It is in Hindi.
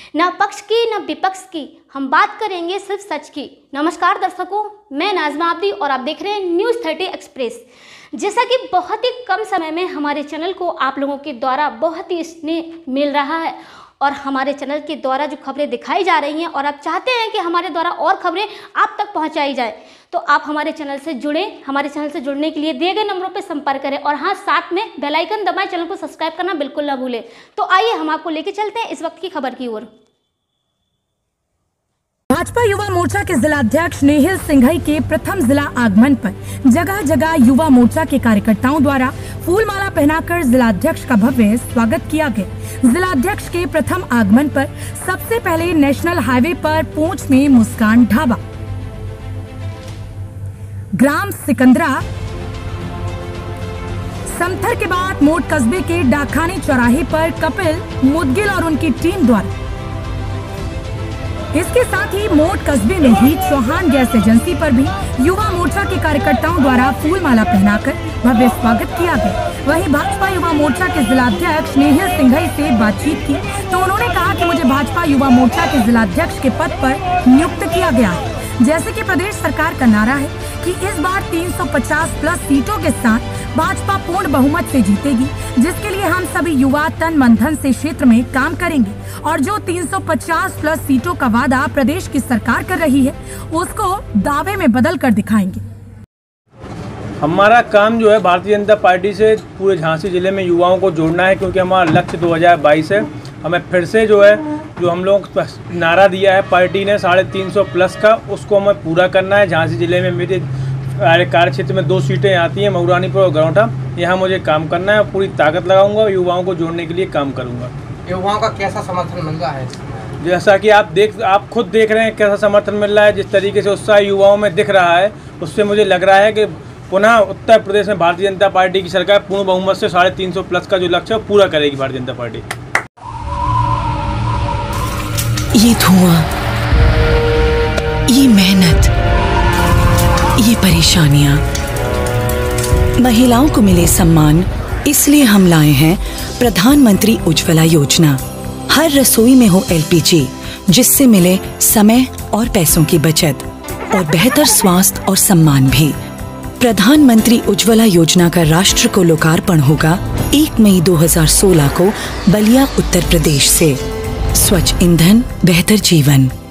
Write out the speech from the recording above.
ना पक्ष की ना विपक्ष की, हम बात करेंगे सिर्फ सच की। नमस्कार दर्शकों, मैं नाज़मा आब्दी और आप देख रहे हैं न्यूज़ 30 एक्सप्रेस। जैसा कि बहुत ही कम समय में हमारे चैनल को आप लोगों के द्वारा बहुत ही स्नेह मिल रहा है और हमारे चैनल के द्वारा जो खबरें दिखाई जा रही हैं और आप चाहते हैं कि हमारे द्वारा और खबरें आप तक पहुंचाई जाए, तो आप हमारे चैनल से जुड़ें। हमारे चैनल से जुड़ने के लिए दिए गए नंबरों पर संपर्क करें और हाँ, साथ में बेल आइकन दबाएं, चैनल को सब्सक्राइब करना बिल्कुल ना भूलें। तो आइए हम आपको लेके चलते हैं इस वक्त की खबर की ओर। भाजपा युवा मोर्चा के जिलाध्यक्ष नेहिल सिंघई के प्रथम जिला आगमन पर जगह जगह युवा मोर्चा के कार्यकर्ताओं द्वारा फूलमाला पहनाकर जिलाध्यक्ष का भव्य स्वागत किया गया। जिलाध्यक्ष के प्रथम आगमन पर सबसे पहले नेशनल हाईवे पर पूंछ में मुस्कान ढाबा, ग्राम सिकंदरा, समथर के बाद मोट कस्बे के डाकखाने चौराहे पर कपिल मुदगिल और उनकी टीम द्वारा, इसके साथ ही मोट कस्बे में ही चौहान गैस एजेंसी पर भी युवा मोर्चा के कार्यकर्ताओं द्वारा फूलमाला पहनाकर भव्य स्वागत किया गया। वहीं भाजपा युवा मोर्चा के जिलाध्यक्ष नेहिल सिंघई से बातचीत की तो उन्होंने कहा कि मुझे भाजपा युवा मोर्चा के जिलाध्यक्ष के पद पर नियुक्त किया गया है। जैसे कि प्रदेश सरकार का नारा है कि इस बार 350 प्लस सीटों के साथ भाजपा पूर्ण बहुमत से जीतेगी, जिसके लिए हम सभी युवा तन मन धन से क्षेत्र में काम करेंगे और जो 350 प्लस सीटों का वादा प्रदेश की सरकार कर रही है उसको दावे में बदल कर दिखाएंगे। हमारा काम जो है भारतीय जनता पार्टी से पूरे झांसी जिले में युवाओं को जोड़ना है, क्योंकि हमारा लक्ष्य 2022 है। हमें फिर से जो हम लोग नारा दिया है पार्टी ने 350 प्लस का, उसको हमें पूरा करना है। झांसी जिले में मेरे कार्य क्षेत्र में 2 सीटें आती हैं, मऊरानीपुर और गरौठा। यहाँ मुझे काम करना है, पूरी ताकत लगाऊंगा, युवाओं को जोड़ने के लिए काम करूँगा। युवाओं का कैसा समर्थन मिल रहा है? जैसा कि आप खुद देख रहे हैं कैसा समर्थन मिल रहा है, जिस तरीके से उत्साह युवाओं में दिख रहा है, उससे मुझे लग रहा है कि पुनः उत्तर प्रदेश में भारतीय जनता पार्टी की सरकार पूर्ण बहुमत से 350 प्लस का जो लक्ष्य है पूरा करेगी भारतीय जनता पार्टी। ये धुआं, ये मेहनत, ये परेशानियां, महिलाओं को मिले सम्मान, इसलिए हम लाए हैं प्रधानमंत्री उज्ज्वला योजना। हर रसोई में हो LPG, जिससे मिले समय और पैसों की बचत और बेहतर स्वास्थ्य और सम्मान भी। प्रधानमंत्री उज्ज्वला योजना का राष्ट्र को लोकार्पण होगा 1 मई 2016 को बलिया, उत्तर प्रदेश से। स्वच्छ ईंधन, बेहतर जीवन।